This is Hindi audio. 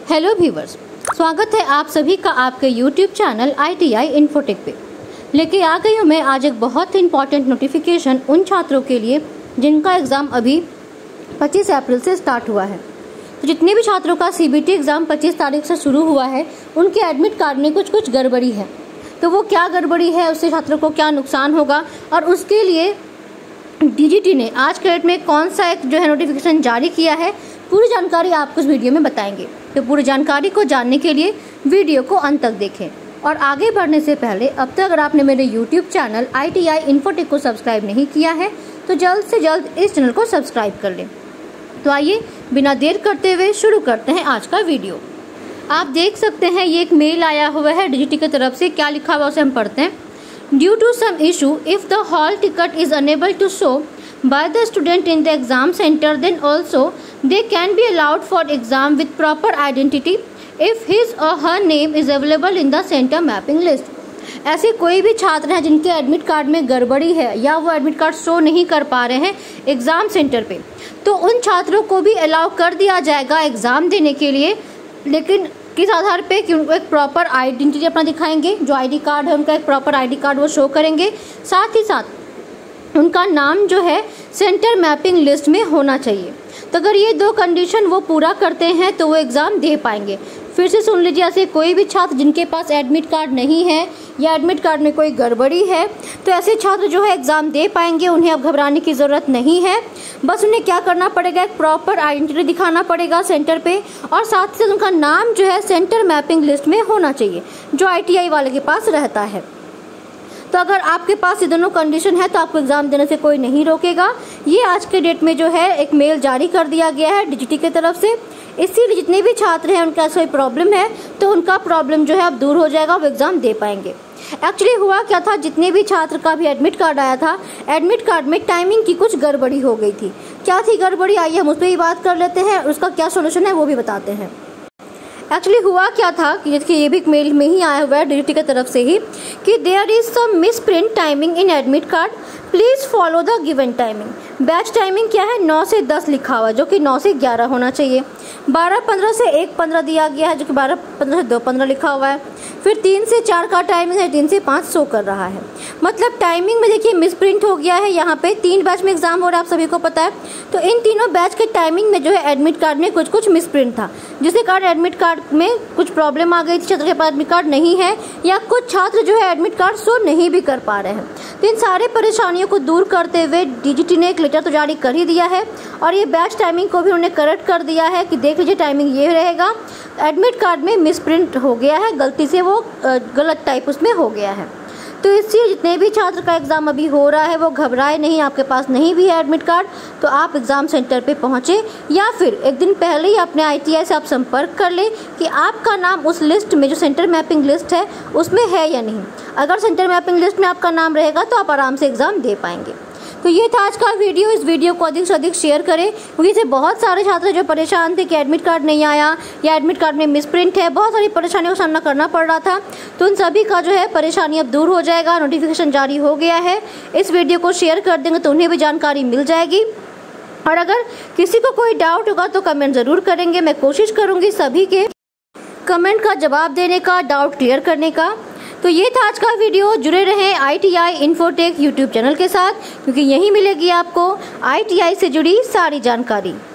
हेलो व्यूवर्स, स्वागत है आप सभी का आपके यूट्यूब चैनल ITI इन्फोटेक पे। लेके आ गई हूँ मैं आज एक बहुत ही इम्पॉर्टेंट नोटिफिकेशन उन छात्रों के लिए जिनका एग्ज़ाम अभी 25 अप्रैल से स्टार्ट हुआ है। तो जितने भी छात्रों का CBT एग्ज़ाम 25 तारीख से शुरू हुआ है, उनके एडमिट कार्ड में कुछ गड़बड़ी है। तो वो क्या गड़बड़ी है, उससे छात्रों को क्या नुकसान होगा और उसके लिए DGT ने आज के डेट में कौन सा एक नोटिफिकेशन जारी किया है, पूरी जानकारी आपको इस वीडियो में बताएंगे। तो पूरी जानकारी को जानने के लिए वीडियो को अंत तक देखें। और आगे बढ़ने से पहले अब तक अगर आपने मेरे YouTube चैनल ITI इन्फोटेक को सब्सक्राइब नहीं किया है तो जल्द से जल्द इस चैनल को सब्सक्राइब कर लें। तो आइए बिना देर करते हुए शुरू करते हैं आज का वीडियो। आप देख सकते हैं ये एक मेल आया हुआ है DGT की तरफ से। क्या लिखा हुआ उसे हम पढ़ते हैं। Due to some issue if the hall ticket is unable to show by the student in the exam center, then also they can be allowed for exam with proper identity if his or her name is available in the center mapping list। ऐसे कोई भी छात्र हैं जिनके एडमिट कार्ड में गड़बड़ी है या वो एडमिट कार्ड शो नहीं कर पा रहे हैं एग्ज़ाम सेंटर पे, तो उन छात्रों को भी अलाउ कर दिया जाएगा एग्ज़ाम देने के लिए। लेकिन किस आधार पे कि उनको एक प्रॉपर आइडेंटिटी अपना दिखाएंगे, जो ID कार्ड है उनका एक प्रॉपर ID कार्ड वो शो करेंगे। साथ ही साथ उनका नाम जो है सेंटर मैपिंग लिस्ट में होना चाहिए। तो अगर ये दो कंडीशन वो पूरा करते हैं तो वो एग्ज़ाम दे पाएंगे। फिर से सुन लीजिए, ऐसे कोई भी छात्र जिनके पास एडमिट कार्ड नहीं है या एडमिट कार्ड में कोई गड़बड़ी है, तो ऐसे छात्र जो है एग्ज़ाम दे पाएंगे। उन्हें अब घबराने की ज़रूरत नहीं है। बस उन्हें क्या करना पड़ेगा, एक प्रॉपर आइडेंटिटी दिखाना पड़ेगा सेंटर पे, और साथ ही साथ उनका नाम जो है सेंटर मैपिंग लिस्ट में होना चाहिए, जो ITI वाले के पास रहता है। तो अगर आपके पास ये दोनों कंडीशन है तो आपको एग्ज़ाम देने से कोई नहीं रोकेगा। ये आज के डेट में जो है एक मेल जारी कर दिया गया है DGT की तरफ से। इसीलिए जितने भी छात्र हैं उनका कोई प्रॉब्लम है तो उनका प्रॉब्लम जो है अब दूर हो जाएगा, वो एग्ज़ाम दे पाएंगे। एक्चुअली हुआ क्या था, जितने भी छात्र का भी एडमिट कार्ड आया था, एडमिट कार्ड में टाइमिंग की कुछ गड़बड़ी हो गई थी। क्या थी गड़बड़ी, आइए हम उस पर ही बात कर लेते हैं, उसका क्या सोल्यूशन है वो भी बताते हैं। एक्चुअली हुआ क्या था कि देखिए ये भी एक मेल में ही आया हुआ है DGT की तरफ से ही कि there is some misprint timing in admit card, please follow the given timing. Batch timing क्या है, 9 से 10 लिखा हुआ है, जो कि 9 से 11 होना चाहिए। 12:15 से 1:15 दिया गया है, जो कि 12:15 से 2:15 लिखा हुआ है। फिर 3 से 4 का टाइमिंग है, 3 से 5 शो कर रहा है। मतलब टाइमिंग में देखिए मिसप्रिंट हो गया है। यहाँ पे 3 बैच में एग्जाम हो रहा है, आप सभी को पता है। तो इन तीनों बैच के टाइमिंग में जो है एडमिट कार्ड में कुछ मिसप्रिंट था, जिसके कारण एडमिट कार्ड में कुछ प्रॉब्लम आ गई थी। छात्र के पास एडमिट कार्ड नहीं है या कुछ छात्र जो है एडमिट कार्ड शो नहीं भी कर पा रहे हैं। तो इन सारे परेशानियों को दूर करते हुए DGT ने एक लेटर तो जारी कर ही दिया है और ये बैच टाइमिंग को भी उन्होंने करेक्ट कर दिया है कि देख लीजिए टाइमिंग ये रहेगा, एडमिट कार्ड में मिसप्रिंट हो गया है, गलती से वो गलत टाइप उसमें हो गया है। तो इसलिए जितने भी छात्र का एग्ज़ाम अभी हो रहा है वो घबराए नहीं। आपके पास नहीं भी है एडमिट कार्ड तो आप एग्ज़ाम सेंटर पे पहुँचे या फिर एक दिन पहले ही अपने ITI से आप संपर्क कर लें कि आपका नाम उस लिस्ट में, जो सेंटर मैपिंग लिस्ट है, उसमें है या नहीं। अगर सेंटर मैपिंग लिस्ट में आपका नाम रहेगा तो आप आराम से एग्ज़ाम दे पाएंगे। तो ये था आज का वीडियो। इस वीडियो को अधिक से अधिक शेयर करें, क्योंकि इससे बहुत सारे छात्र जो परेशान थे कि एडमिट कार्ड नहीं आया या एडमिट कार्ड में मिसप्रिंट है, बहुत सारी परेशानियों का सामना करना पड़ रहा था। तो उन सभी का जो है परेशानी अब दूर हो जाएगा। नोटिफिकेशन जारी हो गया है। इस वीडियो को शेयर कर देंगे तो उन्हें भी जानकारी मिल जाएगी। और अगर किसी को कोई डाउट होगा तो कमेंट ज़रूर करेंगे। मैं कोशिश करूँगी सभी के कमेंट का जवाब देने का, डाउट क्लियर करने का। तो ये था आज का वीडियो। जुड़े रहें ITI इन्फोटेक यूट्यूब चैनल के साथ, क्योंकि यहीं मिलेगी आपको ITI से जुड़ी सारी जानकारी।